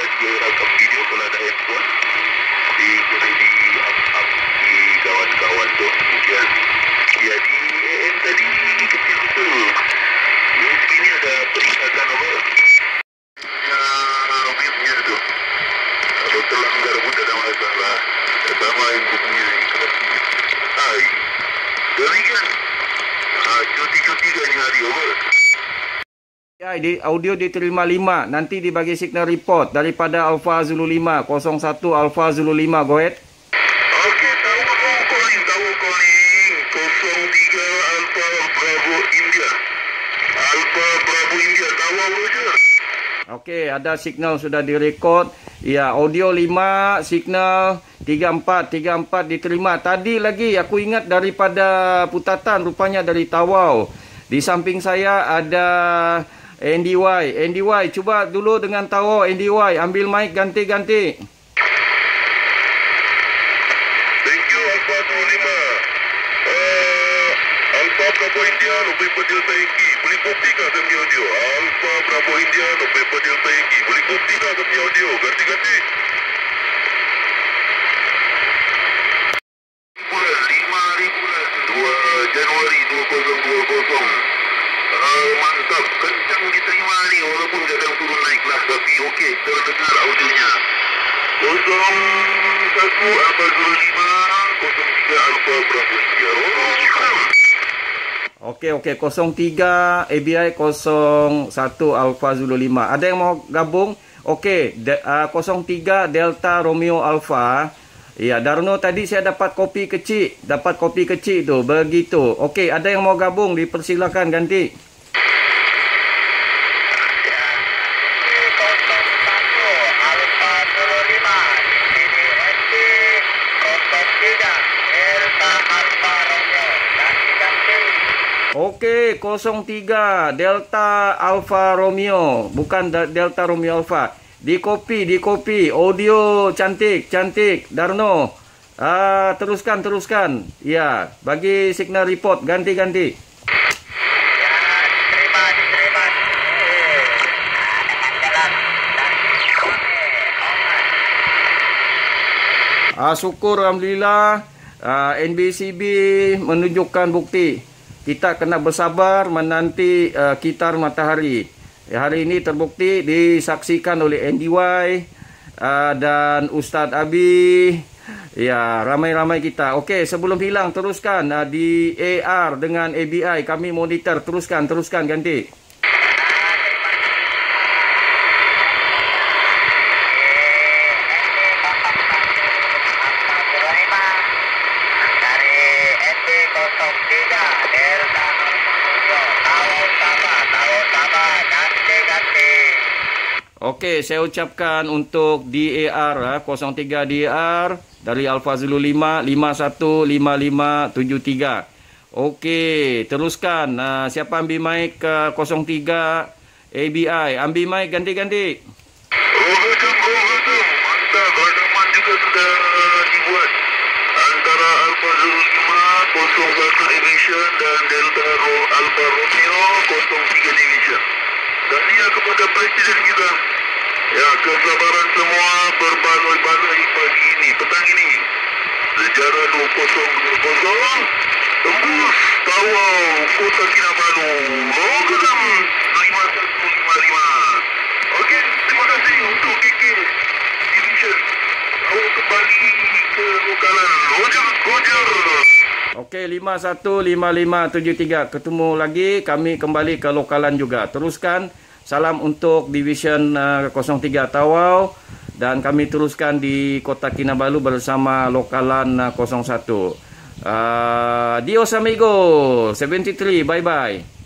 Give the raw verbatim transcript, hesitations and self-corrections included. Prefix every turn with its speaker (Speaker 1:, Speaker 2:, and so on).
Speaker 1: dia rakam video kalau ada handphone. Di boleh di up-up di kawan-kawan tu. Kemudian ya di A M tadi kecil betul. U S B ni ada perikatan apa? Ya, webnya tu. Kalau terlanggar pun tak ada masalah. Sama yang punya kelas tiga. Hai. Demikian. Ah, cuti-cuti kan hari over.
Speaker 2: Ya, di audio diterima lima. Nanti dibagi signal report daripada Alpha Zulu lima kosong satu Alpha Zulu lima. Go ahead.
Speaker 1: Okey, tahu calling, tahu calling kosong tiga Alpha Bravo India. Alpha Bravo India, tahu apa je?
Speaker 2: Okey, ada signal sudah direkod. Ya, audio lima, signal tiga empat, tiga empat diterima. Tadi lagi aku ingat daripada Putatan, rupanya dari Tawau. Di samping saya ada N D Y. N D Y, cuba dulu dengan Tawau. N D Y, ambil mic ganti-ganti.
Speaker 1: Thank you, Alpha dua lima. Uh, Alpha Bravo India, November Delta Yankee. Boleh kopi kah demi audio? Alpha Bravo India, November Delta Yankee. Boleh kopi kah demi audio? Ganti-ganti. lima hari bulan dua Januari dua ribu dua puluh. Uh, mantap, kencang diterima ni walaupun kadang turun naik lah, tapi okey, terdengar audionya. kosong satu Alpha Zulu lima, kosong tiga Alpha Bravo India. Oh,
Speaker 2: Okey, okey, kosong tiga A B I kosong satu Alpha Zulu lima. Ada yang mau gabung? Okey, de, uh, kosong tiga Delta Romeo Alpha. Ya, Darno tadi saya dapat kopi kecil, dapat kopi kecil tu, begitu. Okey, ada yang mau gabung, dipersilakan ganti. Okey, kosong tiga Delta Alpha Romeo, bukan Delta Romeo Alpha. Di copy, di copy. Audio cantik, cantik. Darno. Ah, teruskan, teruskan. Ya, bagi signal report ganti-ganti. Ah, syukur alhamdulillah. Ah, N B C B menunjukkan bukti. Kita kena bersabar menanti uh, kitar matahari. Ya, hari ini terbukti disaksikan oleh N D Y uh, dan Ustaz Abi. Ya, ramai-ramai kita. Okey, sebelum hilang teruskan uh, di A R dengan A B I kami monitor. Teruskan, teruskan ganti. Okey, saya ucapkan untuk D A R kosong tiga D A R dari Alpha Zulu lima lima satu lima lima tujuh tiga. Okey, teruskan. Uh, siapa ambil mic ke kosong tiga A B I? Ambil mic ganti-ganti.
Speaker 1: Rogatum, rogatum. Mantap, rekaman juga sudah dibuat antara Alpha Zulu lima kosong satu Division dan Delta Alpha Romeo kosong tiga Division. Tahniah kepada Presiden kita. Ya, kesabaran semua berbaloi-baloi pagi ini, petang ini. Sejarah dua kosong dua kosong tembus Tawau Kota Kinabalu. Rogatum lima satu lima lima. Okey, terima kasih untuk K K Division. Awak kembali ke lokalan. Roger, Roger.
Speaker 2: Okey, lima satu lima lima tujuh tiga. Ketemu lagi, kami kembali ke lokalan juga. Teruskan. Salam untuk Division uh, kosong tiga Tawau. Dan kami teruskan di Kota Kinabalu bersama lokalan uh, kosong satu. Uh, Dios amigo, tujuh puluh tiga, bye-bye.